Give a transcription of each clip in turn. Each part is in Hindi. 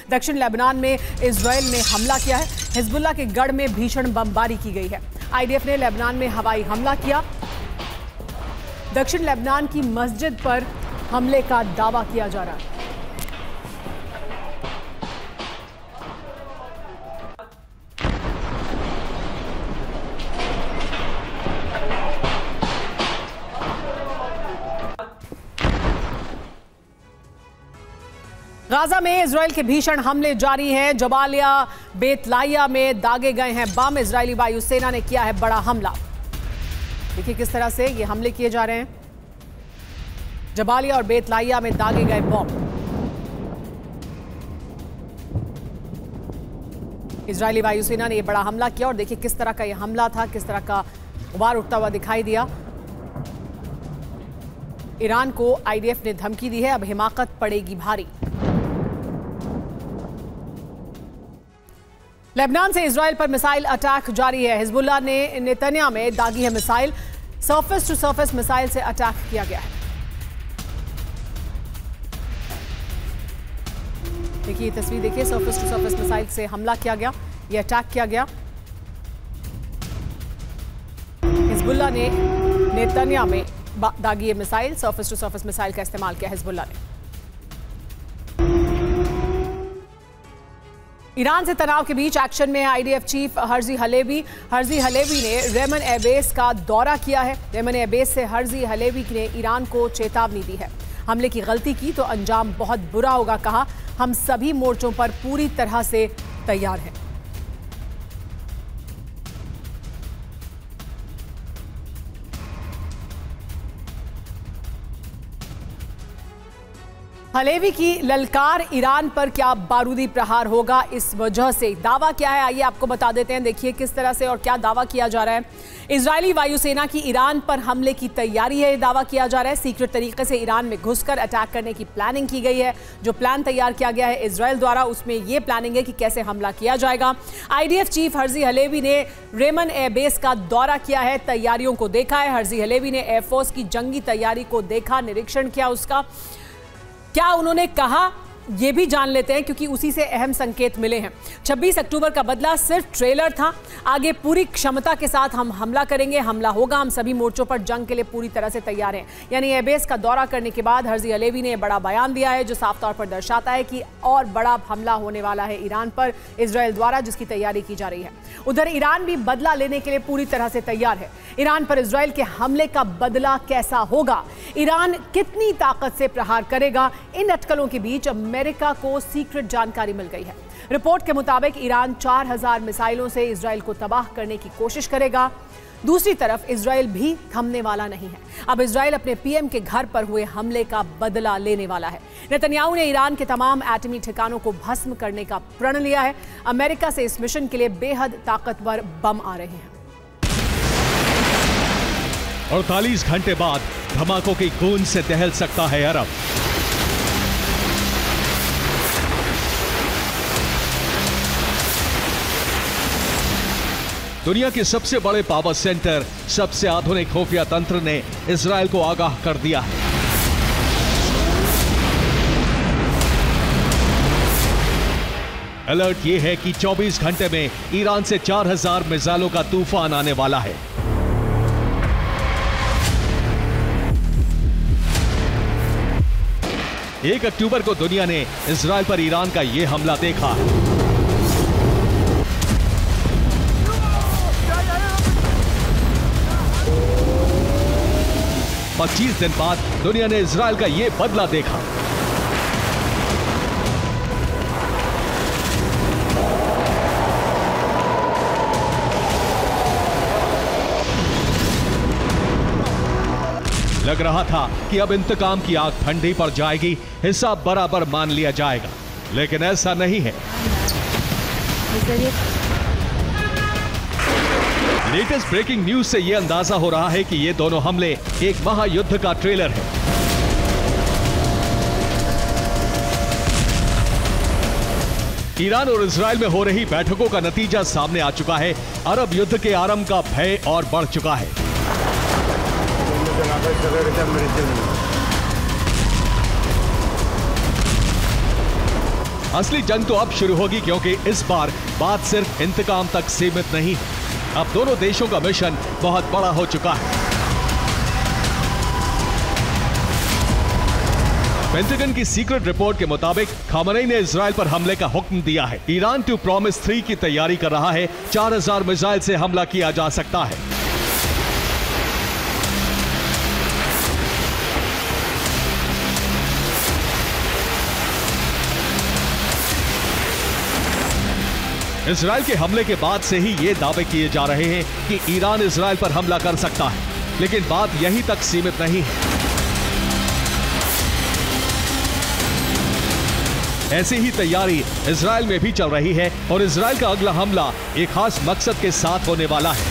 दक्षिण लेबनान में इजराइल ने हमला किया है। हिजबुल्लाह के गढ़ में भीषण बमबारी की गई है। आईडीएफ ने लेबनान में हवाई हमला किया। दक्षिण लेबनान की मस्जिद पर हमले का दावा किया जा रहा है। गाजा में इजराइल के भीषण हमले जारी हैं। जबालिया बेतलाइया में दागे गए हैं बम। इजरायली वायुसेना ने किया है बड़ा हमला। देखिए किस तरह से ये हमले किए जा रहे हैं। जबालिया और बेतलाइया में दागे गए बम। इजरायली वायुसेना ने यह बड़ा हमला किया और देखिए किस तरह का यह हमला था, किस तरह का गुबार उठता हुआ दिखाई दिया। ईरान को आईडीएफ ने धमकी दी है, अब हिमाकत पड़ेगी भारी। लेबनान से इजराइल पर मिसाइल अटैक जारी है। हिजबुल्लाह ने नेतन्याह में दागी है missile. Surface to surface missile से अटैक किया गया है। देखिए तस्वीर देखिए, सरफेस टू सरफेस मिसाइल से हमला किया गया, यह अटैक किया गया। हिजबुल्लाह ने नेतन्याह में दागी missile, surface to surface missile का इस्तेमाल किया हिजबुल्लाह ने। ईरान से तनाव के बीच एक्शन में आईडीएफ चीफ हर्जी हलेवी ने रेमन एयरबेस का दौरा किया है। रेमन एयरबेस से हर्जी हलेवी ने ईरान को चेतावनी दी है। हमले की गलती की तो अंजाम बहुत बुरा होगा, कहा हम सभी मोर्चों पर पूरी तरह से तैयार हैं। हलेवी की ललकार, ईरान पर क्या बारूदी प्रहार होगा इस वजह से। दावा क्या है आइए आपको बता देते हैं। देखिए किस तरह से और क्या दावा किया जा रहा है। इजरायली वायुसेना की ईरान पर हमले की तैयारी है, दावा किया जा रहा है। सीक्रेट तरीके से ईरान में घुसकर अटैक करने की प्लानिंग की गई है। जो प्लान तैयार किया गया है इजरायल द्वारा, उसमें यह प्लानिंग है कि कैसे हमला किया जाएगा। आईडीएफ चीफ हर्जी हलेवी ने रेमन एयरबेस का दौरा किया है, तैयारियों को देखा है। हर्जी हलेवी ने एयरफोर्स की जंगी तैयारी को देखा, निरीक्षण किया उसका। क्या उन्होंने कहा ये भी जान लेते हैं, क्योंकि उसी से अहम संकेत मिले हैं। 26 अक्टूबर का बदला सिर्फ ट्रेलर था, आगे पूरी क्षमता के साथ हम हमला करेंगे, हमला होगा, हम सभी मोर्चों पर जंग के लिए पूरी तरह से तैयार हैं। यानी एयरबेस का दौरा करने के बाद हर्जी हलेवी ने बड़ा बयान दिया है, जो साफ तौर पर दर्शाता है कि और बड़ा हमला होने वाला है ईरान पर इजरायल द्वारा, जिसकी तैयारी की जा रही है। उधर ईरान भी बदला लेने के लिए पूरी तरह से तैयार है। ईरान पर इजरायल के हमले का बदला कैसा होगा, ईरान कितनी ताकत से प्रहार करेगा, इन अटकलों के बीच अमेरिका को सीक्रेट जानकारी मिल गई है। रिपोर्ट के मुताबिक ईरान 4000 मिसाइलों से इजरायल को तबाह करने की कोशिश करेगा। दूसरी तरफ इजरायल भी थमने वाला नहीं है। अब इजरायल अपने पीएम के घर पर हुए हमले का बदला लेने वाला है। नेतन्याहू ने ईरान के तमाम एटमी ठिकानों को भस्म करने का प्रण लिया है। अमेरिका से इस मिशन के लिए बेहद ताकतवर बम आ रहे हैं। 48 घंटे बाद धमाकों की गूंज से दहल सकता है अरब। दुनिया के सबसे बड़े पावर सेंटर, सबसे आधुनिक खुफिया तंत्र ने इजरायल को आगाह कर दिया है। अलर्ट यह है कि 24 घंटे में ईरान से 4000 मिसाइलों का तूफान आने वाला है। एक अक्टूबर को दुनिया ने इजरायल पर ईरान का यह हमला देखा। 25 दिन बाद दुनिया ने इजरायल का यह बदला देखा। लग रहा था कि अब इंतकाम की आग ठंडी पड़ जाएगी, हिसाब बराबर मान लिया जाएगा, लेकिन ऐसा नहीं है। लेटेस्ट ब्रेकिंग न्यूज से यह अंदाजा हो रहा है कि ये दोनों हमले एक महायुद्ध का ट्रेलर है। ईरान और इजरायल में हो रही बैठकों का नतीजा सामने आ चुका है। अरब युद्ध के आरंभ का भय और बढ़ चुका है। असली जंग तो अब शुरू होगी, क्योंकि इस बार बात सिर्फ इंतकाम तक सीमित नहीं है। अब दोनों देशों का मिशन बहुत बड़ा हो चुका है। पेंटागन की सीक्रेट रिपोर्ट के मुताबिक खामनेई ने इजराइल पर हमले का हुक्म दिया है। ईरान टू प्रॉमिस 3 की तैयारी कर रहा है। 4000 मिसाइल से हमला किया जा सकता है। इजराइल के हमले के बाद से ही ये दावे किए जा रहे हैं कि ईरान इजराइल पर हमला कर सकता है, लेकिन बात यहीं तक सीमित नहीं है। ऐसी ही तैयारी इजराइल में भी चल रही है और इजराइल का अगला हमला एक खास मकसद के साथ होने वाला है।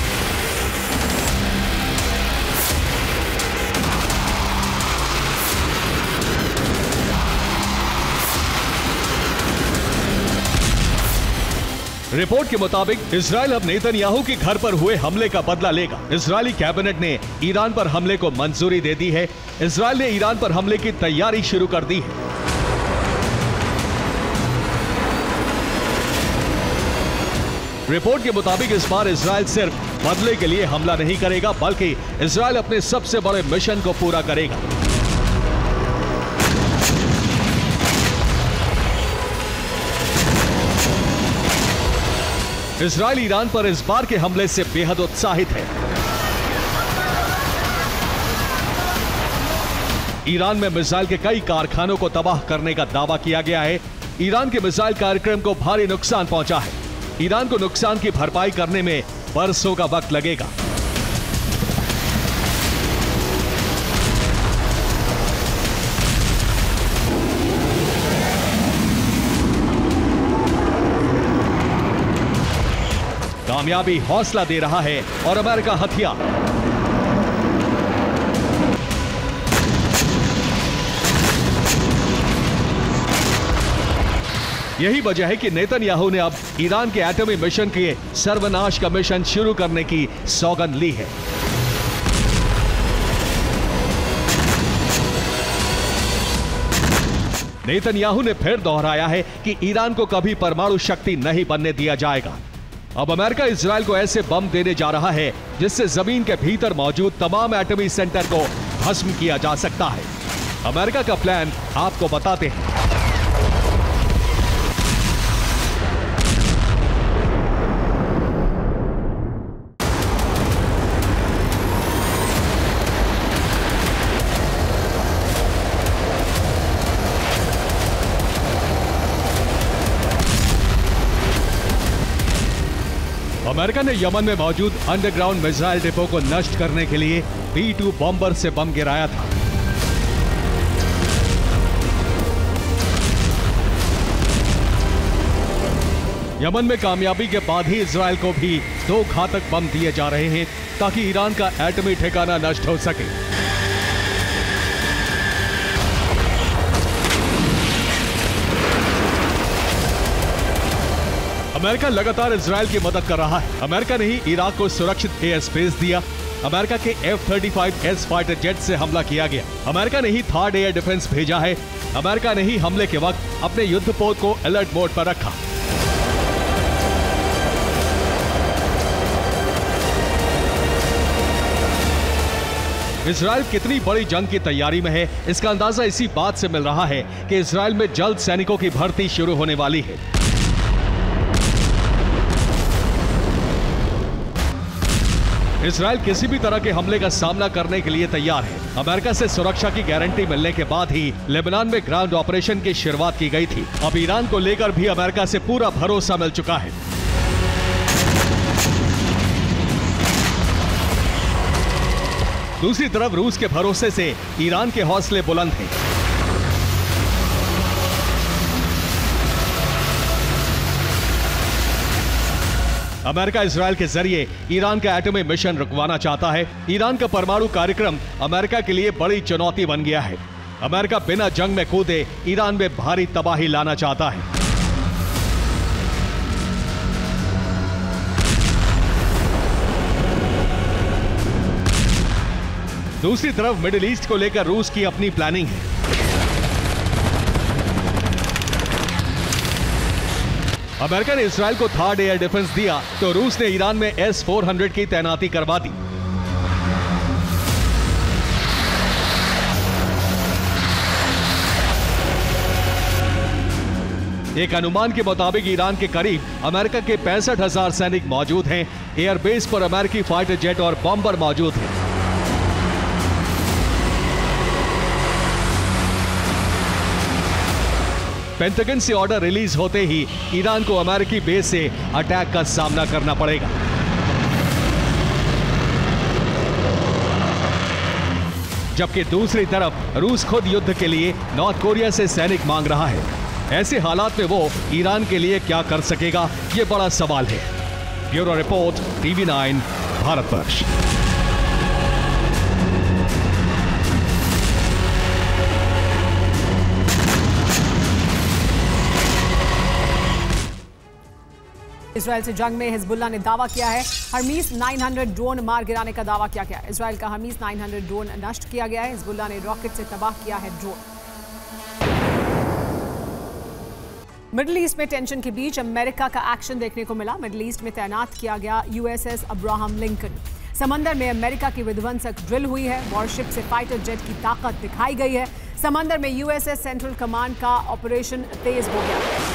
रिपोर्ट के मुताबिक इजराइल अब नेतन्याहू के घर पर हुए हमले का बदला लेगा। इजरायली कैबिनेट ने ईरान पर हमले को मंजूरी दे दी है। इजराइल ने ईरान पर हमले की तैयारी शुरू कर दी है। रिपोर्ट के मुताबिक इस बार इजराइल सिर्फ बदले के लिए हमला नहीं करेगा, बल्कि इजराइल अपने सबसे बड़े मिशन को पूरा करेगा। इजराइल ईरान पर इस बार के हमले से बेहद उत्साहित है। ईरान में मिसाइल के कई कारखानों को तबाह करने का दावा किया गया है। ईरान के मिसाइल कार्यक्रम को भारी नुकसान पहुंचा है। ईरान को नुकसान की भरपाई करने में बरसों का वक्त लगेगा। कामयाबी हौसला दे रहा है और अमेरिका हथियार। यही वजह है कि नेतन्याहू ने अब ईरान के एटमी मिशन के सर्वनाश का मिशन शुरू करने की सौगंध ली है। नेतन्याहू ने फिर दोहराया है कि ईरान को कभी परमाणु शक्ति नहीं बनने दिया जाएगा। अब अमेरिका इजराइल को ऐसे बम देने जा रहा है जिससे जमीन के भीतर मौजूद तमाम एटमी सेंटर को भस्म किया जा सकता है। अमेरिका का प्लान आपको बताते हैं। अमेरिका ने यमन में मौजूद अंडरग्राउंड मिसाइल डिपो को नष्ट करने के लिए B-2 बॉम्बर से बम गिराया था। यमन में कामयाबी के बाद ही इजराइल को भी 2 घातक बम दिए जा रहे हैं ताकि ईरान का एटमी ठिकाना नष्ट हो सके। अमेरिका लगातार इजराइल की मदद कर रहा है। अमेरिका ने ही इराक को सुरक्षित एयर स्पेस दिया। अमेरिका के F-35S फाइटर जेट से हमला किया गया। अमेरिका ने ही थर्ड एयर डिफेंस भेजा है। अमेरिका ने ही हमले के वक्त अपने युद्धपोत को अलर्ट मोड पर रखा। इजराइल कितनी बड़ी जंग की तैयारी में है, इसका अंदाजा इसी बात से मिल रहा है कि इजराइल में जल्द सैनिकों की भर्ती शुरू होने वाली है। इजराइल किसी भी तरह के हमले का सामना करने के लिए तैयार है। अमेरिका से सुरक्षा की गारंटी मिलने के बाद ही लेबनान में ग्राउंड ऑपरेशन की शुरुआत की गई थी। अब ईरान को लेकर भी अमेरिका से पूरा भरोसा मिल चुका है। दूसरी तरफ रूस के भरोसे से ईरान के हौसले बुलंद हैं। अमेरिका इजराइल के जरिए ईरान का एटमी मिशन रुकवाना चाहता है। ईरान का परमाणु कार्यक्रम अमेरिका के लिए बड़ी चुनौती बन गया है। अमेरिका बिना जंग में कूदे ईरान में भारी तबाही लाना चाहता है। दूसरी तरफ मिडिल ईस्ट को लेकर रूस की अपनी प्लानिंग है। अमेरिका ने इजराइल को थर्ड एयर डिफेंस दिया तो रूस ने ईरान में S-400 की तैनाती करवा दी। एक अनुमान के मुताबिक ईरान के करीब अमेरिका के 65,000 सैनिक मौजूद हैं। एयरबेस पर अमेरिकी फाइटर जेट और बॉम्बर मौजूद हैं। पेंटागन से ऑर्डर रिलीज होते ही ईरान को अमेरिकी बेस से अटैक का सामना करना पड़ेगा। जबकि दूसरी तरफ रूस खुद युद्ध के लिए नॉर्थ कोरिया से सैनिक मांग रहा है। ऐसे हालात में वो ईरान के लिए क्या कर सकेगा, ये बड़ा सवाल है। Bureau report, TV9 Bharatvarsh. Israel से जंग में हिजबुल्लाह ने दावा किया है हर्मीस 900 ड्रोन मार गिराने का दावा किया गया है। इजराइल का हर्मीस 900 ड्रोन नष्ट किया गया है। हिजबुल्लाह ने रॉकेट से तबाह किया है ड्रोन। मिडिल ईस्ट में टेंशन के बीच अमेरिका का एक्शन देखने को मिला। मिडिल ईस्ट में तैनात किया गया USS अब्राहम लिंकन। समंदर में अमेरिका की विध्वंसक ड्रिल हुई है। वॉरशिप से फाइटर जेट की ताकत दिखाई गई है। समंदर में USS सेंट्रल कमांड का ऑपरेशन तेज हो गया।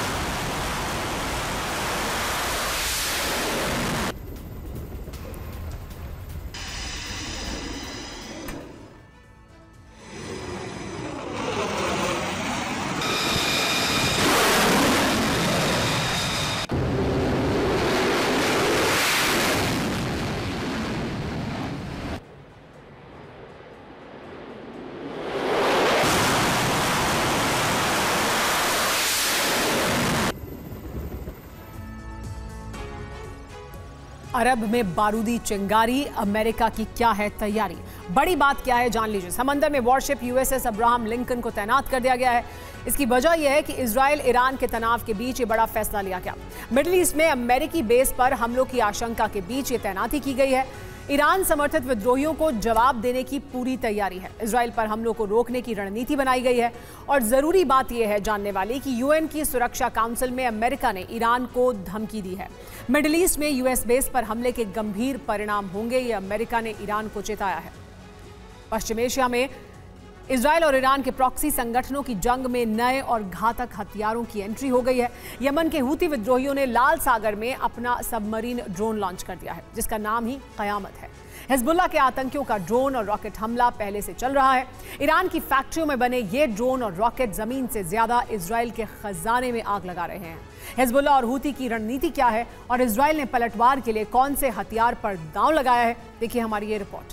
अरब में बारूदी चिंगारी, अमेरिका की क्या है तैयारी? बड़ी बात क्या है, जान लीजिए। समंदर में वॉरशिप USS अब्राहम लिंकन को तैनात कर दिया गया है। इसकी वजह यह है कि इजराइल ईरान के तनाव के बीच ये बड़ा फैसला लिया गया। मिडिल ईस्ट में अमेरिकी बेस पर हमलों की आशंका के बीच ये तैनाती की गई है। ईरान समर्थित विद्रोहियों को जवाब देने की पूरी तैयारी है। इजराइल पर हमलों को रोकने की रणनीति बनाई गई है। और जरूरी बात यह है जानने वाली कि UN की सुरक्षा काउंसिल में अमेरिका ने ईरान को धमकी दी है। मिडिल ईस्ट में US बेस पर हमले के गंभीर परिणाम होंगे, ये अमेरिका ने ईरान को चेताया है। पश्चिम एशिया में इजराइल और ईरान के प्रॉक्सी संगठनों की जंग में नए और घातक हथियारों की एंट्री हो गई है। यमन के हूती विद्रोहियों ने लाल सागर में अपना सबमरीन ड्रोन लॉन्च कर दिया है, जिसका नाम ही कयामत है। हिजबुल्लाह के आतंकियों का ड्रोन और रॉकेट हमला पहले से चल रहा है। ईरान की फैक्ट्रियों में बने ये ड्रोन और रॉकेट जमीन से ज्यादा इजराइल के खजाने में आग लगा रहे हैं। हिजबुल्लाह और हूती की रणनीति क्या है और इजराइल ने पलटवार के लिए कौन से हथियार पर दांव लगाया है, देखिए हमारी ये रिपोर्ट।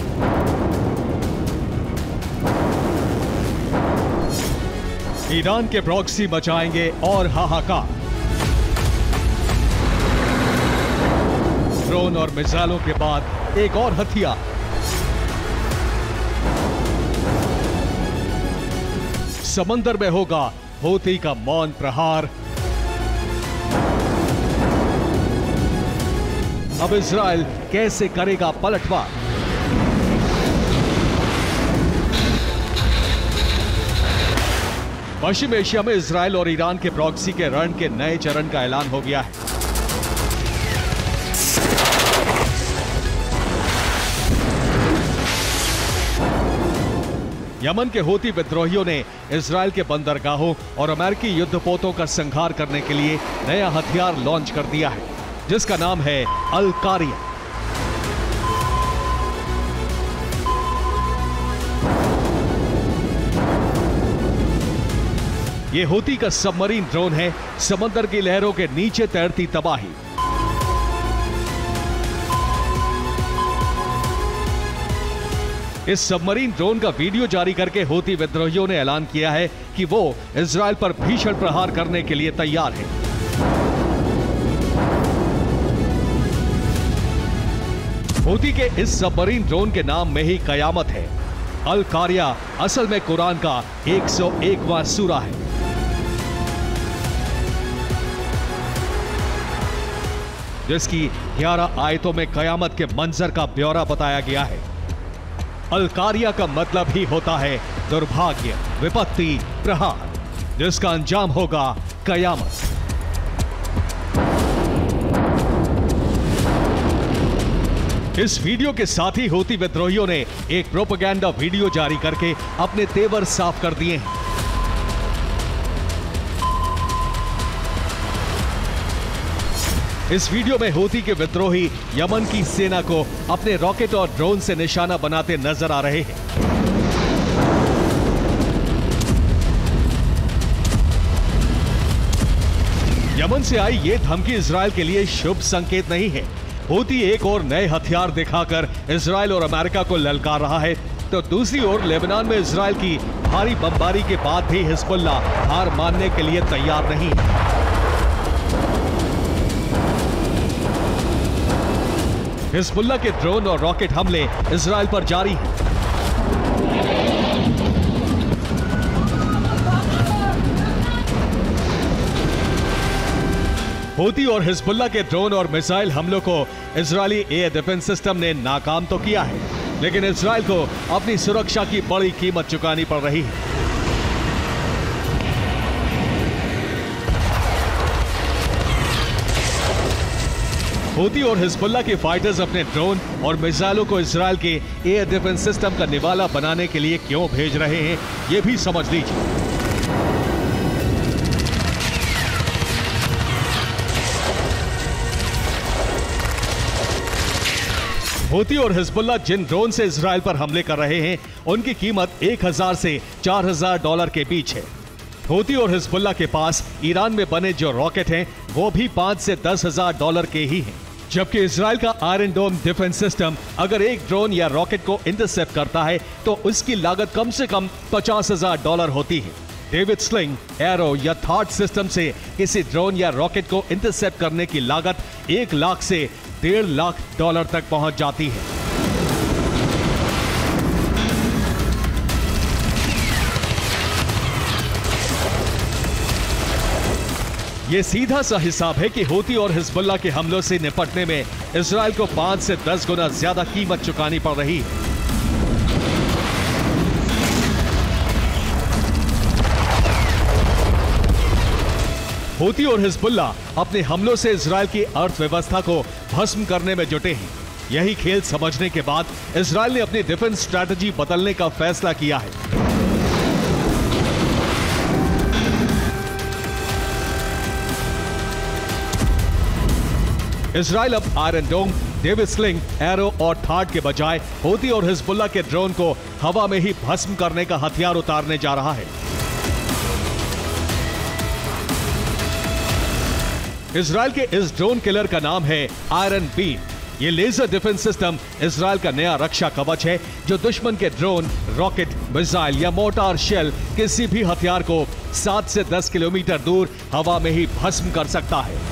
ईरान के प्रॉक्सी मचाएंगे और हाहाकार। ड्रोन और मिसाइलों के बाद एक और हथियार। समंदर में होगा हूती का मौन प्रहार। अब इजराइल कैसे करेगा पलटवार? पश्चिम एशिया में इजराइल और ईरान के प्रॉक्सी के रण के नए चरण का ऐलान हो गया है। यमन के हूती विद्रोहियों ने इजराइल के बंदरगाहों और अमेरिकी युद्धपोतों का संहार करने के लिए नया हथियार लॉन्च कर दिया है, जिसका नाम है अल कारिया। ये हूती का सबमरीन ड्रोन है, समंदर की लहरों के नीचे तैरती तबाही। इस सबमरीन ड्रोन का वीडियो जारी करके हूती विद्रोहियों ने ऐलान किया है कि वो इजराइल पर भीषण प्रहार करने के लिए तैयार है। हूती के इस सबमरीन ड्रोन के नाम में ही कयामत है। अल कारिया असल में कुरान का 101वां सूरा है। जिसकी 11 आयतों में कयामत के मंजर का ब्यौरा बताया गया है। अल कारिया का मतलब ही होता है दुर्भाग्य, विपत्ति, प्रहार, जिसका अंजाम होगा कयामत। इस वीडियो के साथ ही हूती विद्रोहियों ने एक प्रोपेगेंडा वीडियो जारी करके अपने तेवर साफ कर दिए हैं। इस वीडियो में हूती के विद्रोही यमन की सेना को अपने रॉकेट और ड्रोन से निशाना बनाते नजर आ रहे हैं। यमन से आई ये धमकी इजराइल के लिए शुभ संकेत नहीं है। हूती एक और नए हथियार दिखाकर इजराइल और अमेरिका को ललकार रहा है, तो दूसरी ओर लेबनान में इजराइल की भारी बमबारी के बाद भी हिजबुल्लाह हार मानने के लिए तैयार नहीं है। हिजबुल्लाह के ड्रोन और रॉकेट हमले इजराइल पर जारी हैं। हूती और हिजबुल्लाह के ड्रोन और मिसाइल हमलों को इजरायली एयर डिफेंस सिस्टम ने नाकाम तो किया है, लेकिन इजराइल को अपनी सुरक्षा की बड़ी कीमत चुकानी पड़ रही है। हूती और हिजबुल्लाह के फाइटर्स अपने ड्रोन और मिसाइलों को इजराइल के एयर डिफेंस सिस्टम का निवाला बनाने के लिए क्यों भेज रहे हैं, यह भी समझ लीजिए। हूती और हिजबुल्लाह जिन ड्रोन से इजराइल पर हमले कर रहे हैं, उनकी कीमत 1000 से 4000 डॉलर के बीच है। हूती और हिजबुल्लाह के पास ईरान में बने जो रॉकेट हैं, वो भी 5 से 10,000 डॉलर के ही हैं। जबकि इजराइल का आयरन डोम डिफेंस सिस्टम अगर एक ड्रोन या रॉकेट को इंटरसेप्ट करता है, तो उसकी लागत कम से कम 50,000 डॉलर होती है। डेविड स्लिंग, एरो या थॉट सिस्टम से किसी ड्रोन या रॉकेट को इंटरसेप्ट करने की लागत 1 लाख से 1.5 लाख डॉलर तक पहुंच जाती है। यह सीधा सा हिसाब है कि हूती और हिजबुल्लाह के हमलों से निपटने में इजराइल को 5 से 10 गुना ज्यादा कीमत चुकानी पड़ रही है। हूती और हिजबुल्लाह अपने हमलों से इजराइल की अर्थव्यवस्था को भस्म करने में जुटे हैं। यही खेल समझने के बाद इजराइल ने अपनी डिफेंस स्ट्रैटेजी बदलने का फैसला किया है। इजराइल अब Iron Dome, David Sling, Arrow और थाड के बजाय हूती और हिजबुल्लाह के ड्रोन को हवा में ही भस्म करने का हथियार उतारने जा रहा है। इजराइल के इस ड्रोन किलर का नाम है आयरन बीम। ये लेजर डिफेंस सिस्टम इजराइल का नया रक्षा कवच है, जो दुश्मन के ड्रोन, रॉकेट, मिसाइल या मोर्टार शेल किसी भी हथियार को 7 से 10 किलोमीटर दूर हवा में ही भस्म कर सकता है।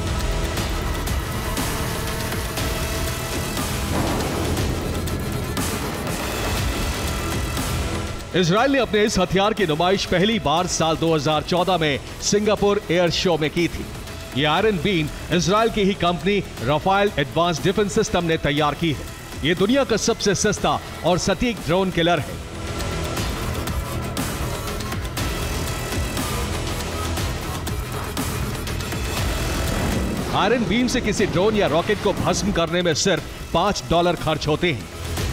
इजराइल ने अपने इस हथियार की नुमाइश पहली बार साल 2014 में सिंगापुर एयर शो में की थी। ये आयरन बीम इजराइल की ही company Rafael advance defence system ने तैयार की है। ये दुनिया का सबसे सस्ता और सटीक ड्रोन किलर है। आयरन बीम से किसी ड्रोन या रॉकेट को भस्म करने में सिर्फ $5 खर्च होते हैं।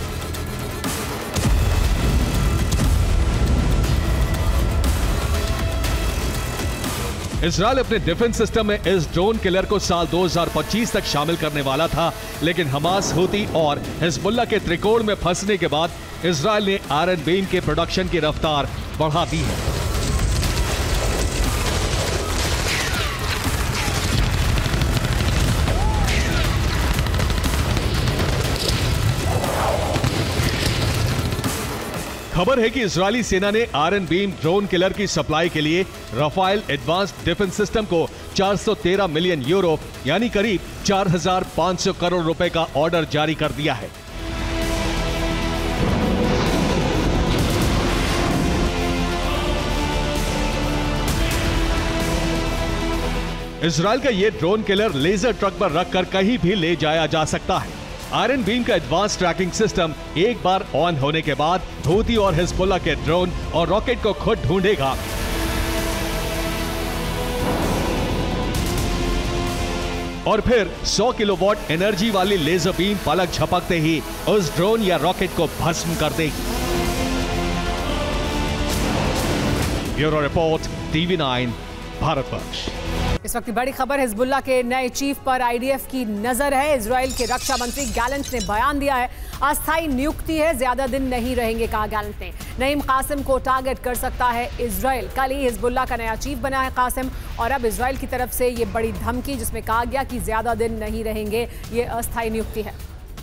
इजराइल अपने डिफेंस सिस्टम में इस ड्रोन किलर को साल 2025 तक शामिल करने वाला था, लेकिन हमास, हूती और हिजबुल्लाह के त्रिकोण में फंसने के बाद इजराइल ने आयरन बीम के प्रोडक्शन की रफ्तार बढ़ा दी है। खबर है कि इजरायली सेना ने आयरन बीम ड्रोन किलर की सप्लाई के लिए राफेल एडवांस डिफेंस सिस्टम को 413 मिलियन यूरो यानी करीब 4,500 करोड़ रुपए का ऑर्डर जारी कर दिया है। इजराइल का यह ड्रोन किलर लेजर ट्रक पर रखकर कहीं भी ले जाया जा सकता है। आयरन बीम का एडवांस ट्रैकिंग सिस्टम एक बार ऑन होने के बाद हूती और हिजबुल्लाह के ड्रोन और रॉकेट को खुद ढूंढेगा। और फिर 100 किलोवाट एनर्जी वाली लेजर बीम पलक झपकते ही उस ड्रोन या रॉकेट को भस्म कर देगी। Bureau report, TV9, Bharatvarsh. इस वक्त की बड़ी खबर, हिजबुल्लाह के नए चीफ पर आईडीएफ की नजर है। इजराइल के रक्षा मंत्री गैलेंट ने बयान दिया है, अस्थायी नियुक्ति है, ज्यादा दिन नहीं रहेंगे, कहा गैलेंट ने। नईम कासिम को टारगेट कर सकता है इजराइल। कल ही हिजबुल्लाह का नया चीफ बना है कासिम, और अब इजराइल की तरफ से ये बड़ी धमकी जिसमें कहा गया कि ज्यादा दिन नहीं रहेंगे, ये अस्थायी नियुक्ति है।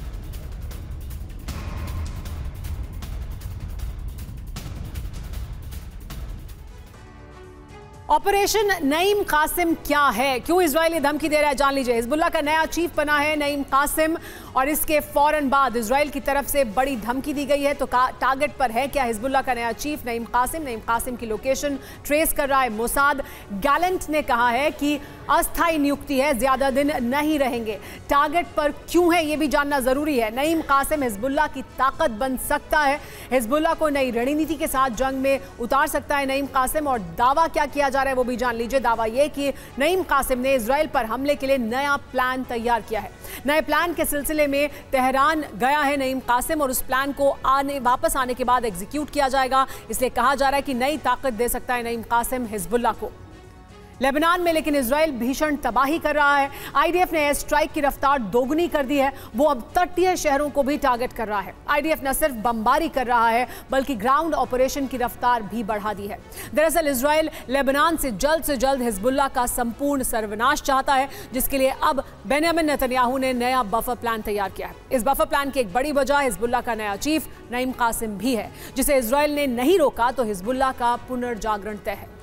ऑपरेशन नईम कासिम क्या है, क्यों इजराइल ये धमकी दे रहा है, जान लीजिए। हिजबुल्लाह का नया चीफ बना है नईम कासिम, और इसके फौरन बाद इजराइल की तरफ से बड़ी धमकी दी गई है। तो टारगेट पर है क्या हिजबुल्लाह का नया chief Naim Qassem? Naim Qassem की लोकेशन ट्रेस कर रहा है मोसाद। गैलेंट ने कहा है कि अस्थायी नियुक्ति है, ज्यादा दिन नहीं रहेंगे। टारगेट पर क्यों है ये भी जानना जरूरी है। नईम कासिम हिजबुल्लाह की ताकत बन सकता है, हिजबुल्लाह को नई रणनीति के साथ जंग में उतार सकता है नईम कासिम। और दावा क्या किया जा रहा है वो भी जान लीजिए। दावा यह कि नईम कासिम ने इजराइल पर हमले के लिए नया प्लान तैयार किया है। नए प्लान के सिलसिले में तेहरान गया है नईम कासिम, और उस प्लान को वापस आने के बाद एग्जीक्यूट किया जाएगा। इसलिए कहा जा रहा है कि नई ताकत दे सकता है नईम कासिम हिजबुल्लाह को। लेबनान में लेकिन इजराइल भीषण तबाही कर रहा है। आईडीएफ ने एयर स्ट्राइक की रफ्तार दोगुनी कर दी है, वो अब तटीय शहरों को भी टारगेट कर रहा है। आईडीएफ न सिर्फ बमबारी कर रहा है बल्कि ग्राउंड ऑपरेशन की रफ्तार भी बढ़ा दी है। दरअसल इजराइल लेबनान से जल्द हिजबुल्लाह का संपूर्ण सर्वनाश चाहता है, जिसके लिए अब बेंजामिन नेतन्याहू ने नया बफर प्लान तैयार किया है। इस बफर प्लान की एक बड़ी वजह हिजबुल्लाह का नया चीफ नईम कासिम भी है, जिसे इजराइल ने नहीं रोका तो हिजबुल्लाह का पुनर्जागरण तय है।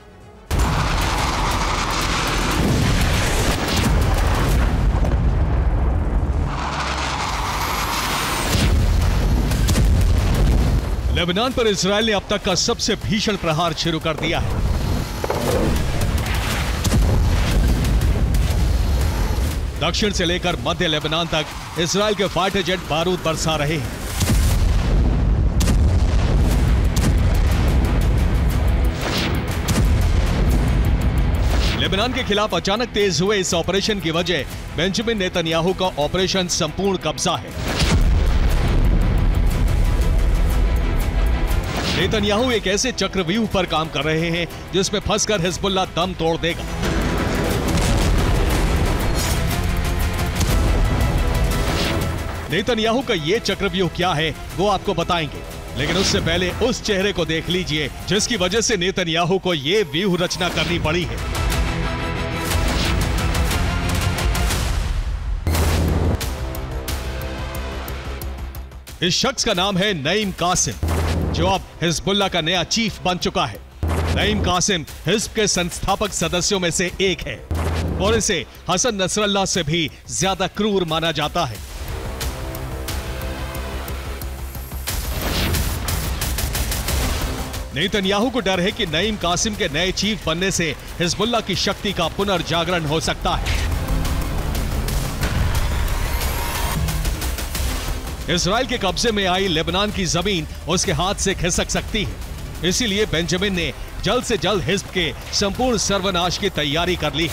लेबनान पर इजराइल ने अब तक का सबसे भीषण प्रहार शुरू कर दिया है। दक्षिण से लेकर मध्य लेबनान तक इजराइल के फाइटर जेट बारूद बरसा रहे हैं। लेबनान के खिलाफ अचानक तेज हुए इस ऑपरेशन की वजह बेंजामिन नेतन्याहू का ऑपरेशन संपूर्ण कब्जा है। नेतन्याहू एक ऐसे चक्रव्यूह पर काम कर रहे हैं जिसमें फंसकर हिजबुल्लाह दम तोड़ देगा। नेतन्याहू का ये चक्रव्यूह क्या है वो आपको बताएंगे, लेकिन उससे पहले उस चेहरे को देख लीजिए जिसकी वजह से नेतन्याहू को ये व्यूह रचना करनी पड़ी है। इस शख्स का नाम है नईम कासिम, जो अब हिजबुल्लाह का नया चीफ बन चुका है। नईम कासिम हिज्ब के संस्थापक सदस्यों में से एक है और इसे हसन नसरल्लाह से भी ज्यादा क्रूर माना जाता है। नेतन्याहू को डर है कि नईम कासिम के नए चीफ बनने से हिजबुल्लाह की शक्ति का पुनर्जागरण हो सकता है। इजराइल के कब्जे में आई लेबनान की जमीन उसके हाथ से खिसक सकती है। इसीलिए बेंजामिन ने जल्द से जल्द हिज्ब के संपूर्ण सर्वनाश की तैयारी कर ली है।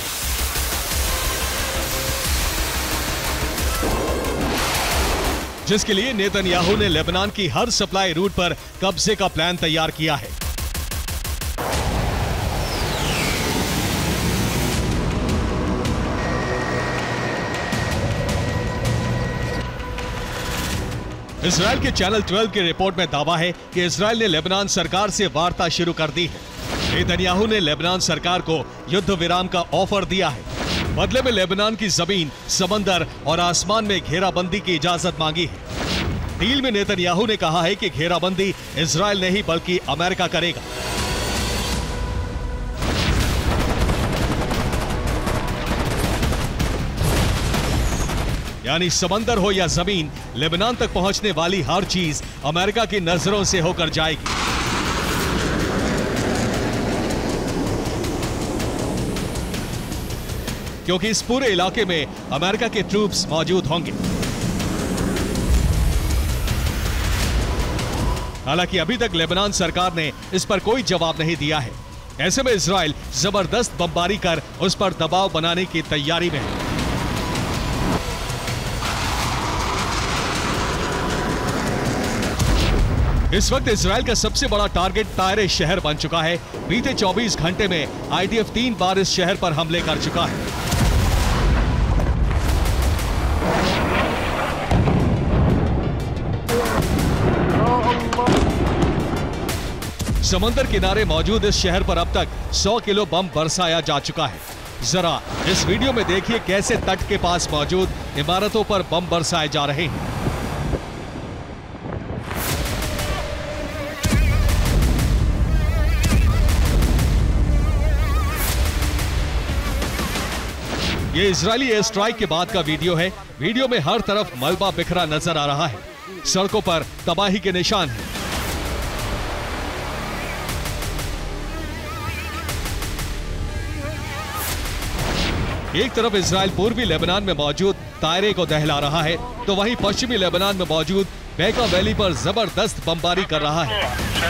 जिसके लिए नेतन्याहू ने लेबनान की हर सप्लाई रूट पर कब्जे का प्लान तैयार किया है। इजराइल के चैनल 12 की रिपोर्ट में दावा है कि इजराइल ने लेबनान सरकार से वार्ता शुरू कर दी है। नेतन्याहू ने लेबनान सरकार को युद्ध विराम का ऑफर दिया है। बदले में लेबनान की जमीन, समंदर और आसमान में घेराबंदी की इजाजत मांगी है। डील में नेतन्याहू ने कहा है कि घेराबंदी इजराइल नहीं बल्कि अमेरिका करेगा। यानी समंदर हो या जमीन, लेबनान तक पहुंचने वाली हर चीज अमेरिका की नजरों से होकर जाएगी। क्योंकि इस पूरे इलाके में अमेरिका के ट्रूप्स मौजूद होंगे। हालांकि अभी तक लेबनान सरकार ने इस पर कोई जवाब नहीं दिया है। ऐसे में इजराइल जबरदस्त बमबारी कर उस पर दबाव बनाने की तैयारी में है। इस वक्त इजराइल का सबसे बड़ा टारगेट तायरे शहर बन चुका है। बीते 24 घंटे में आईडीएफ 3 बार इस शहर पर हमले कर चुका है। समंदर किनारे मौजूद इस शहर पर अब तक 100 किलो बम बरसाया जा चुका है। जरा इस वीडियो में देखिए कैसे तट के पास मौजूद इमारतों पर बम बरसाए जा रहे हैं। ये इजरायली एयर स्ट्राइक के बाद का वीडियो है। वीडियो में हर तरफ मलबा बिखरा नजर आ रहा है। सड़कों पर तबाही के निशान हैं। एक तरफ इजराइल पूर्वी लेबनान में मौजूद तायरे को दहला रहा है, तो वहीं पश्चिमी लेबनान में मौजूद बेका वैली पर जबरदस्त बमबारी कर रहा है।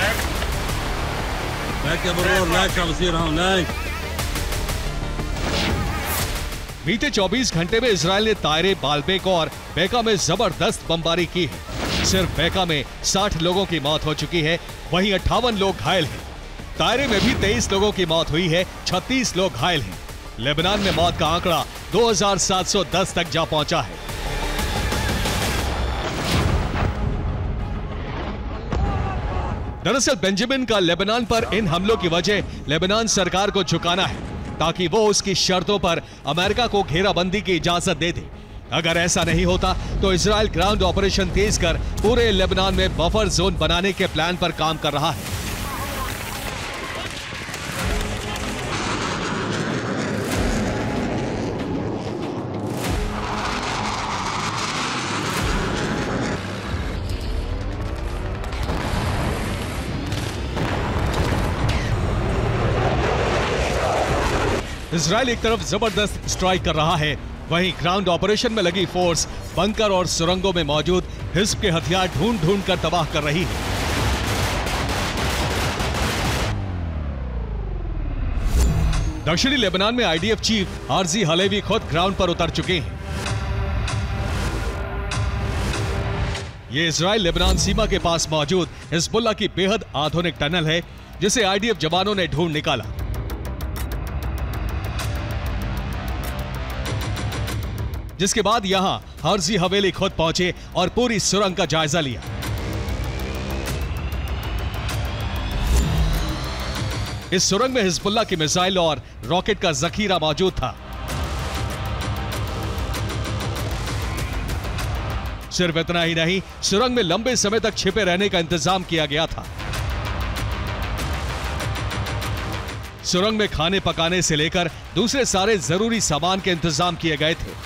बीते 24 घंटे में इजराइल ने तायरे, बालबेक और बेका में जबरदस्त बमबारी की है। सिर्फ बेका में 60 लोगों की मौत हो चुकी है, वहीं 58 लोग घायल हैं। तायरे में भी 23 लोगों की मौत हुई है, 36 लोग घायल हैं। लेबनान में मौत का आंकड़ा 2710 तक जा पहुंचा है। दरअसल बेंजामिन का लेबनान पर इन हमलों की वजह लेबनान सरकार को झुकाना है, ताकि वो उसकी शर्तों पर अमेरिका को घेराबंदी की इजाजत दे दे। अगर ऐसा नहीं होता तो इजराइल ग्राउंड ऑपरेशन तेज कर पूरे लेबनान में बफर जोन बनाने के प्लान पर काम कर रहा है। इजराइल एक तरफ जबरदस्त स्ट्राइक कर रहा है, वहीं ग्राउंड ऑपरेशन में लगी फोर्स बंकर और सुरंगों में मौजूद हिज़्ब के हथियार ढूंढ ढूंढ कर तबाह कर रही है। दक्षिणी लेबनान में आईडीएफ चीफ आरजी हलेवी खुद ग्राउंड पर उतर चुके हैं। ये इजराइल लेबनान सीमा के पास मौजूद हिजबुल्लाह की बेहद आधुनिक टनल है, जिसे आईडीएफ जवानों ने ढूंढ निकाला। जिसके बाद यहां हर्जी हवेली खुद पहुंचे और पूरी सुरंग का जायजा लिया। इस सुरंग में हिजबुल्लाह की मिसाइल और रॉकेट का जखीरा मौजूद था। सिर्फ इतना ही नहीं, सुरंग में लंबे समय तक छिपे रहने का इंतजाम किया गया था। सुरंग में खाने पकाने से लेकर दूसरे सारे जरूरी सामान के इंतजाम किए गए थे।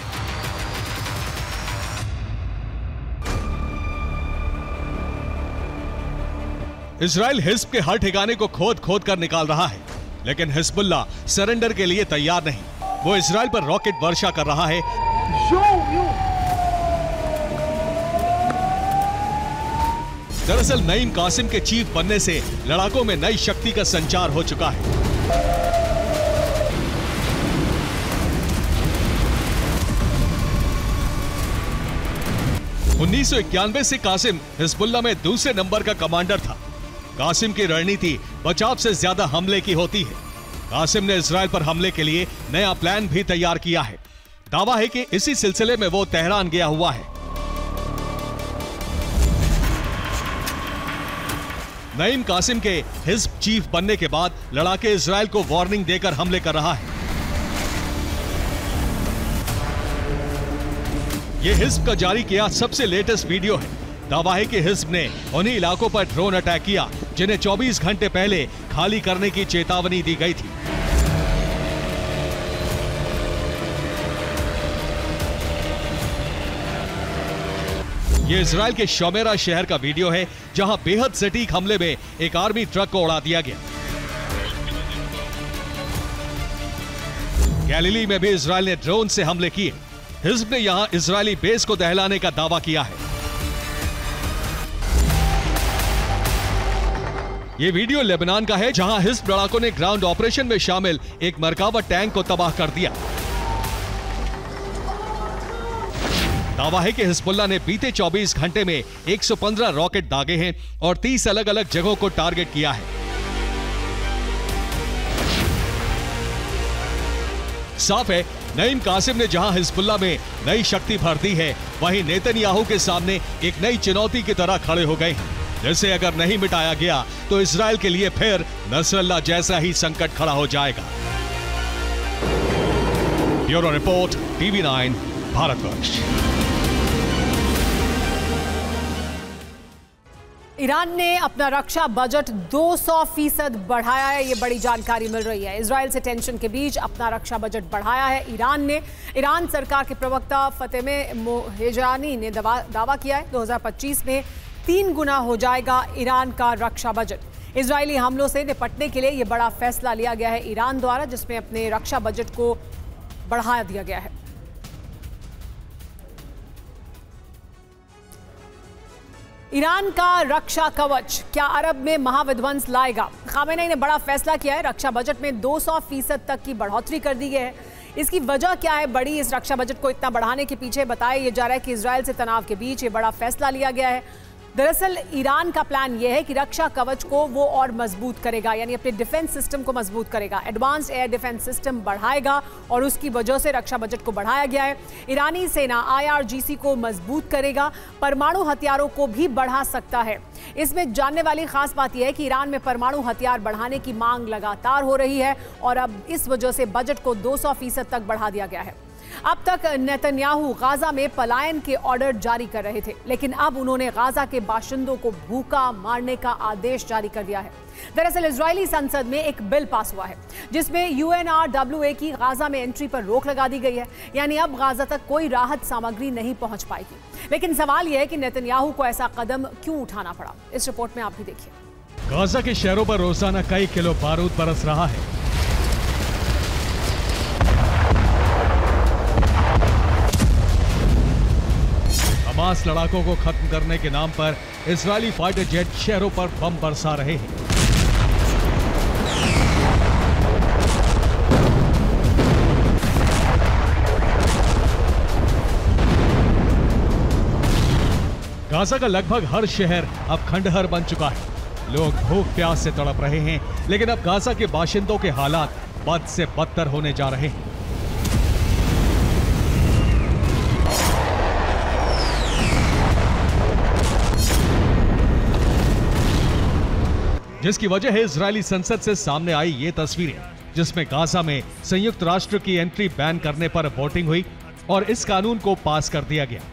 इजराइल हिज़्ब के हर ठिकाने को खोद खोद कर निकाल रहा है, लेकिन हिजबुल्लाह सरेंडर के लिए तैयार नहीं। वो इजराइल पर रॉकेट वर्षा कर रहा है। दरअसल नईम कासिम के चीफ बनने से लड़ाकों में नई शक्ति का संचार हो चुका है। उन्नीस 1991 से कासिम हिजबुल्लाह में दूसरे नंबर का कमांडर था। कासिम की रणनीति बचाव से ज्यादा हमले की होती है। कासिम ने इजराइल पर हमले के लिए नया प्लान भी तैयार किया है। दावा है कि इसी सिलसिले में वो तेहरान गया हुआ है। नईम कासिम के हिज़्ब चीफ बनने के बाद लड़ाके इजराइल को वार्निंग देकर हमले कर रहा है। यह हिज़्ब का जारी किया सबसे लेटेस्ट वीडियो है। दावा है कि हिज़्ब ने उन्हीं इलाकों पर ड्रोन अटैक किया जिन्हें 24 घंटे पहले खाली करने की चेतावनी दी गई थी। यह इजराइल के शोमेरा शहर का वीडियो है, जहां बेहद सटीक हमले में एक आर्मी ट्रक को उड़ा दिया गया। गैलीली में भी इजराइल ने ड्रोन से हमले किए। हिज़्ब ने यहां इजरायली बेस को दहलाने का दावा किया है। यह वीडियो लेबनान का है, जहां हिज़्ब लड़ाकों ने ग्राउंड ऑपरेशन में शामिल एक मरकाबा टैंक को तबाह कर दिया। दावा है कि हिजबुल्लाह ने बीते 24 घंटे में 115 रॉकेट दागे हैं और 30 अलग अलग जगहों को टारगेट किया है। साफ है, नईम कासिम ने जहां हिजबुल्लाह में नई शक्ति भर दी है, वहीं नेतन्याहू के सामने एक नई चुनौती की तरह खड़े हो गए हैं, जिसे अगर नहीं मिटाया गया तो इजराइल के लिए फिर नसरल्लाह जैसा ही संकट खड़ा हो जाएगा। Bureau report, TV9 Bharatvarsh. Iran ने अपना रक्षा बजट 200% बढ़ाया है, ये बड़ी जानकारी मिल रही है। इजराइल से टेंशन के बीच अपना रक्षा बजट बढ़ाया है ईरान ने। ईरान सरकार के प्रवक्ता फतेह मोहजेरानी ने दावा किया है 2025 में 3 गुना हो जाएगा ईरान का रक्षा बजट। इजरायली हमलों से निपटने के लिए यह बड़ा फैसला लिया गया है ईरान द्वारा, जिसमें अपने रक्षा बजट को बढ़ा दिया गया है। ईरान का रक्षा कवच क्या अरब में महाविध्वंस लाएगा? खामेनेई ने बड़ा फैसला किया है। रक्षा बजट में 200% तक की बढ़ोतरी कर दी गई है। इसकी वजह क्या है बड़ी इस रक्षा बजट को इतना बढ़ाने के पीछे? बताया जा रहा है कि इजराइल से तनाव के बीच ये बड़ा फैसला लिया गया है। दरअसल ईरान का प्लान यह है कि रक्षा कवच को वो और मजबूत करेगा, यानी अपने डिफेंस सिस्टम को मजबूत करेगा, एडवांस्ड एयर डिफेंस सिस्टम बढ़ाएगा और उसकी वजह से रक्षा बजट को बढ़ाया गया है। ईरानी सेना IRGC को मजबूत करेगा, परमाणु हथियारों को भी बढ़ा सकता है। इसमें जानने वाली खास बात यह है कि ईरान में परमाणु हथियार बढ़ाने की मांग लगातार हो रही है और अब इस वजह से बजट को 200% तक बढ़ा दिया गया है। अब तक नेतन्याहू गाजा में पलायन के ऑर्डर जारी कर रहे थे, लेकिन अब उन्होंने गाजा के बाशिंदों को भूखा मारने का आदेश जारी कर दिया है। दरअसल इजरायली संसद में एक बिल पास हुआ है जिसमें UNRWA की गाजा में एंट्री पर रोक लगा दी गई है, यानी अब गाजा तक कोई राहत सामग्री नहीं पहुंच पाएगी। लेकिन सवाल यह है कि नेतन्याहू को ऐसा कदम क्यों उठाना पड़ा? इस रिपोर्ट में आप भी देखिए। गाजा के शहरों पर रोजाना कई किलो बारूद बरस रहा है। हमास लड़ाकों को खत्म करने के नाम पर इजरायली फाइटर जेट शहरों पर बम बरसा रहे हैं। गाजा का लगभग हर शहर अब खंडहर बन चुका है। लोग भूख प्यास से तड़प रहे हैं, लेकिन अब गाजा के बाशिंदों के हालात बद से बदतर होने जा रहे हैं। जिसकी वजह है इजरायली संसद से सामने आई ये तस्वीरें, जिसमें गाजा में संयुक्त राष्ट्र की एंट्री बैन करने पर वोटिंग हुई और इस कानून को पास कर दिया गया।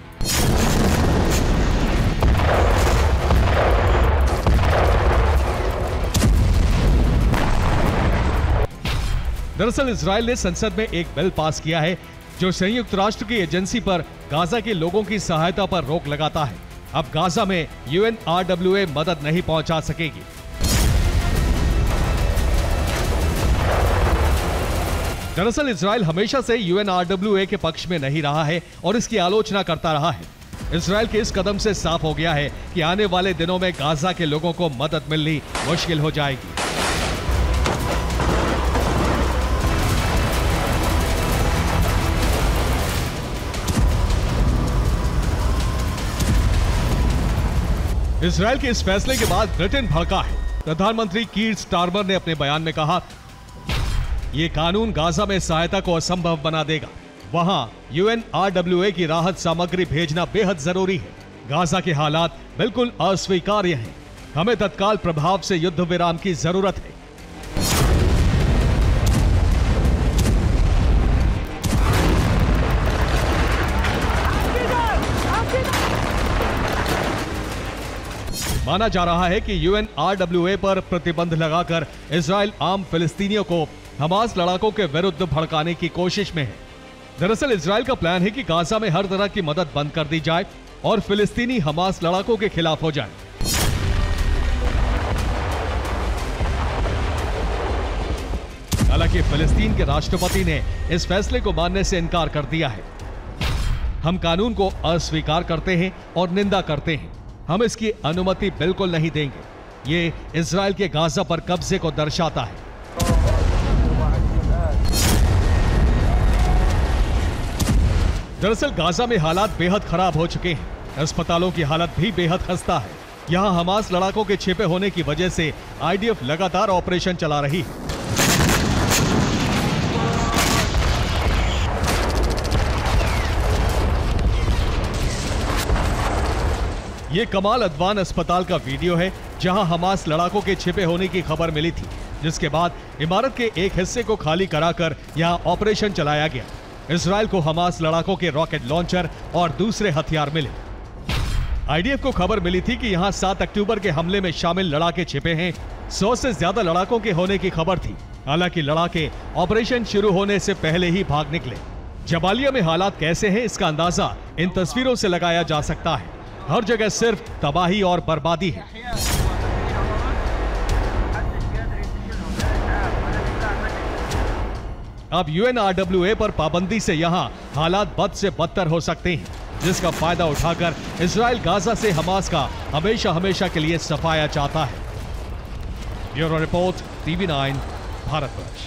दरअसल इजरायल ने संसद में एक बिल पास किया है जो संयुक्त राष्ट्र की एजेंसी पर गाजा के लोगों की सहायता पर रोक लगाता है। अब गाजा में UNRWA मदद नहीं पहुंचा सकेगी। दरअसल इजरायल हमेशा से UNRWA के पक्ष में नहीं रहा है और इसकी आलोचना करता रहा है। इजरायल के इस कदम से साफ हो गया है कि आने वाले दिनों में गाजा के लोगों को मदद मिलनी मुश्किल हो जाएगी। इजरायल के इस फैसले के बाद ब्रिटेन भड़का है। प्रधानमंत्री कीर स्टारमर ने अपने बयान में कहा, ये कानून गाजा में सहायता को असंभव बना देगा। वहां UNRWA की राहत सामग्री भेजना बेहद जरूरी है। गाजा के हालात बिल्कुल अस्वीकार्य हैं। हमें तत्काल प्रभाव से युद्ध विराम की जरूरत है। माना जा रहा है कि UNRWA पर प्रतिबंध लगाकर इजरायल आम फिलिस्तीनियों को हमास लड़ाकों के विरुद्ध भड़काने की कोशिश में है। दरअसल इजरायल का प्लान है कि गाजा में हर तरह की मदद बंद कर दी जाए और फिलिस्तीनी हमास लड़ाकों के खिलाफ हो जाए। हालांकि फिलिस्तीन के राष्ट्रपति ने इस फैसले को मानने से इनकार कर दिया है। हम कानून को अस्वीकार करते हैं और निंदा करते हैं। हम इसकी अनुमति बिल्कुल नहीं देंगे। ये इजरायल के गाजा पर कब्जे को दर्शाता है। दरअसल गाजा में हालात बेहद खराब हो चुके हैं। अस्पतालों की हालत भी बेहद खस्ता है। यहाँ हमास लड़ाकों के छिपे होने की वजह से आईडीएफ लगातार ऑपरेशन चला रही है। ये कमाल अदवान अस्पताल का वीडियो है, जहां हमास लड़ाकों के छिपे होने की खबर मिली थी, जिसके बाद इमारत के एक हिस्से को खाली कराकर यहां ऑपरेशन चलाया गया। इजराइल को हमास लड़ाकों के रॉकेट लॉन्चर और दूसरे हथियार मिले। आईडीएफ को खबर मिली थी कि यहां 7 अक्टूबर के हमले में शामिल लड़ाके छिपे हैं। 100 से ज्यादा लड़ाकों के होने की खबर थी। हालांकि लड़ाके ऑपरेशन शुरू होने से पहले ही भाग निकले। जबालिया में हालात कैसे हैं, इसका अंदाजा इन तस्वीरों से लगाया जा सकता है। हर जगह सिर्फ तबाही और बर्बादी है। अब UNRWA पर पाबंदी से यहां हालात बद से बदतर हो सकते हैं, जिसका फायदा उठाकर इजराइल गाजा से हमास का हमेशा हमेशा के लिए सफाया चाहता है। Bureau report, TV9 Bharatvarsh.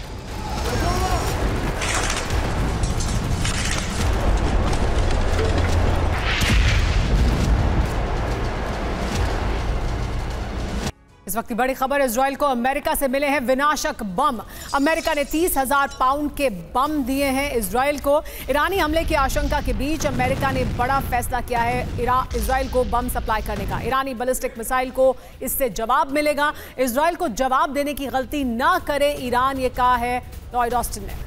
इस वक्त की बड़ी खबर, इजराइल को अमेरिका से मिले हैं विनाशक बम। अमेरिका ने 30,000 पाउंड के बम दिए हैं इजराइल को। ईरानी हमले की आशंका के बीच अमेरिका ने बड़ा फैसला किया है इजराइल को बम सप्लाई करने का। ईरानी बैलिस्टिक मिसाइल को इससे जवाब मिलेगा। इजराइल को जवाब देने की गलती ना करे ईरान, ये कहा है लॉयड ऑस्टिन ने।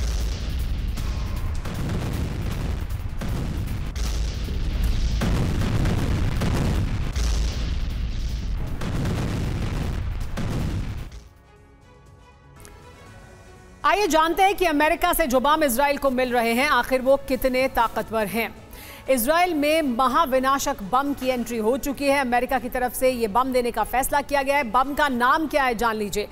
आइए जानते हैं कि अमेरिका से जो बम इजराइल को मिल रहे हैं आखिर वो कितने ताकतवर हैं। इजराइल में महाविनाशक बम की एंट्री हो चुकी है। अमेरिका की तरफ से ये बम देने का फैसला किया गया है। बम का नाम क्या है जान लीजिए,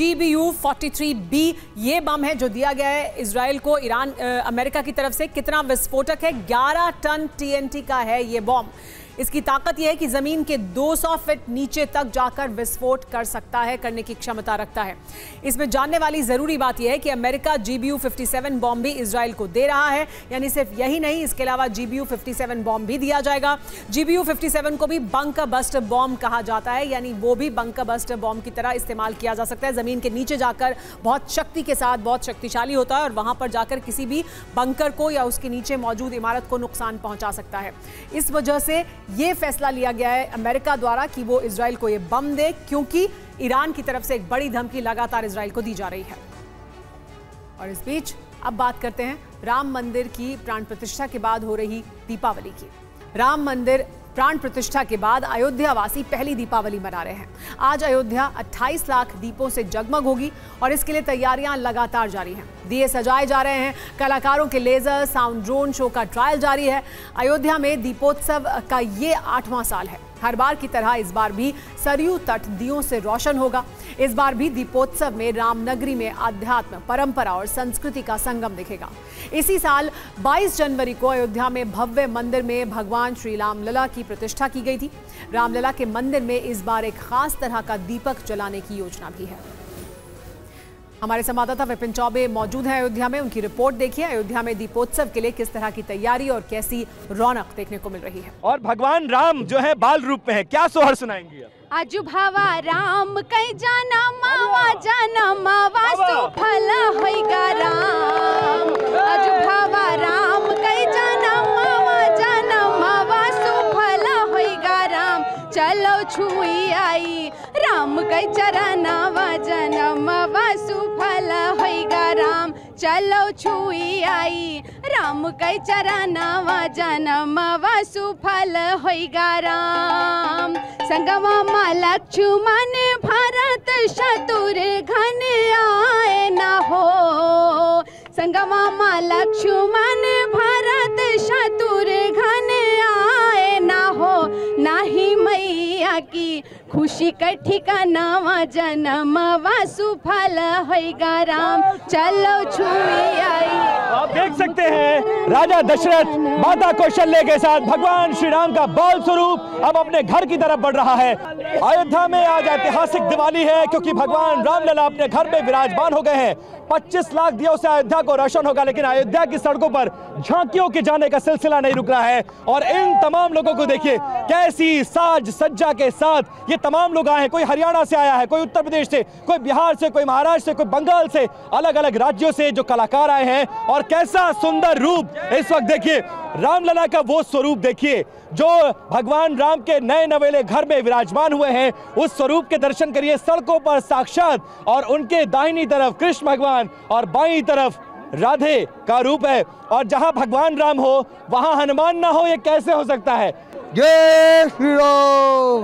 GBU-43B ये बम है जो दिया गया है इजराइल को अमेरिका की तरफ से। कितना विस्फोटक है, 11 टन TNT का है ये बम। इसकी ताकत यह है कि जमीन के 200 फीट नीचे तक जाकर विस्फोट कर सकता है, करने की क्षमता रखता है। इसमें जानने वाली जरूरी बात यह है कि अमेरिका GBU-57 बॉम्ब भी इजराइल को दे रहा है। यानी सिर्फ यही नहीं, इसके अलावा GBU-57 बॉम्ब भी दिया जाएगा। GBU-57 को भी बंकर बस्टर बॉम्ब कहा जाता है, यानी वो भी बंकर बस्टर बॉम्ब की तरह इस्तेमाल किया जा सकता है। जमीन के नीचे जाकर बहुत शक्ति के साथ, बहुत शक्तिशाली होता है और वहां पर जाकर किसी भी बंकर को या उसके नीचे मौजूद इमारत को नुकसान पहुंचा सकता है। इस वजह से ये फैसला लिया गया है अमेरिका द्वारा कि वो इजराइल को ये बम दे, क्योंकि ईरान की तरफ से एक बड़ी धमकी लगातार इजराइल को दी जा रही है। और इस बीच अब बात करते हैं राम मंदिर की प्राण प्रतिष्ठा के बाद हो रही दीपावली की। राम मंदिर प्राण प्रतिष्ठा के बाद अयोध्या वासी पहली दीपावली मना रहे हैं। आज अयोध्या 28 लाख दीपों से जगमग होगी और इसके लिए तैयारियां लगातार जारी हैं। दिए सजाए जा रहे हैं, कलाकारों के लेजर साउंड ड्रोन शो का ट्रायल जारी है। अयोध्या में दीपोत्सव का ये 8वां साल है। हर बार की तरह इस बार भी सरयू तट दियों से रोशन होगा। इस बार भी दीपोत्सव में रामनगरी में आध्यात्म, परंपरा और संस्कृति का संगम दिखेगा। इसी साल 22 जनवरी को अयोध्या में भव्य मंदिर में भगवान श्री रामलला की प्रतिष्ठा की गई थी। रामलला के मंदिर में इस बार एक खास तरह का दीपक जलाने की योजना भी है। हमारे संवाददाता विपिन चौबे मौजूद हैं अयोध्या में, उनकी रिपोर्ट देखिए। अयोध्या में दीपोत्सव के लिए किस तरह की तैयारी और कैसी रौनक देखने को मिल रही है। और भगवान राम जो है बाल रूप में है, क्या सोहर सुनाएंगी आप? आजू भावा राम कई जाना मावा सुफल होइगा राम। आजू भावा राम कई जाना मावा सुफल होइगा राम। चलो छुई आई राम कई चरनावा जनमवा सुफल होइगा राम। चलो छुई आई राम कई चरनावा जनमवा सुफल होइगा राम। संगमा लक्ष्मण भरत शत्रुघ्न आए ना हो। संगमा लक्ष्मण भरत शत्रुघ्न आए ना हो। नाही मैया की खुशी का ठिकाना जन्मवा सुफल होइगा राम। चलो छुई आई आप देख सकते हैं राजा दशरथ माता कौशल्या के साथ भगवान श्री राम का बाल स्वरूप अब अपने घर की तरफ बढ़ रहा है। अयोध्या में आज ऐतिहासिक दिवाली है क्योंकि भगवान रामलला अपने घर में विराजमान हो गए हैं। 25 लाख दियों से अयोध्या को रोशन होगा, लेकिन अयोध्या की सड़कों पर झांकियों के जाने का सिलसिला नहीं रुक रहा है। और इन तमाम लोगों को देखिए कैसी साज सज्जा के साथ ये तमाम लोग आए हैं। कोई हरियाणा से आया है, कोई उत्तर प्रदेश से, कोई बिहार से, कोई महाराष्ट्र से, कोई बंगाल से, अलग अलग राज्यों से जो कलाकार आए हैं। और कैसा सुंदर रूप इस वक्त देखिए, रामलला का वो स्वरूप देखिए जो भगवान राम के नए नवेले घर में विराजमान हुए हैं। उस स्वरूप के दर्शन करिए सड़कों पर साक्षात, और उनके दाहिनी तरफ कृष्ण भगवान और बाईं तरफ राधे का रूप है। और जहां भगवान राम हो वहां हनुमान ना हो, ये कैसे हो सकता है? जय श्री राम,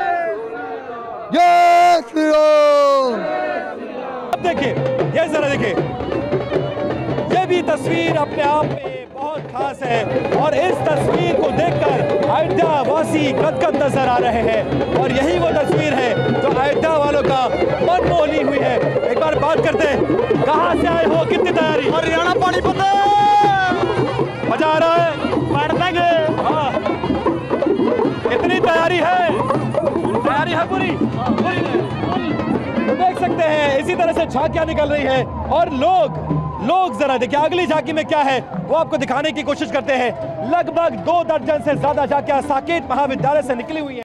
जय श्री राम। अब देखिए, ये जरा देखिए, ये भी तस्वीर अपने आप में बहुत खास है। और इस तस्वीर को देखकर अयोध्या वासी गदगद नजर आ रहे हैं। और यही वो तस्वीर है जो अयोध्या वालों का मन मोह ली हुई है। एक बार बात करते हैं, कहाँ से आए हो, कितनी तैयारी? हरियाणा पानीपत। मजा आ रहा है? हाँ, कितनी तैयारी है? तैयारी है पूरी? तो देख सकते हैं इसी तरह से झांकियां निकल रही है। और लोग जरा देखिए अगली झांकी में क्या है वो आपको दिखाने की कोशिश करते हैं। लगभग 2 दर्जन से ज्यादा झांकियां साकेत महाविद्यालय से निकली हुई है।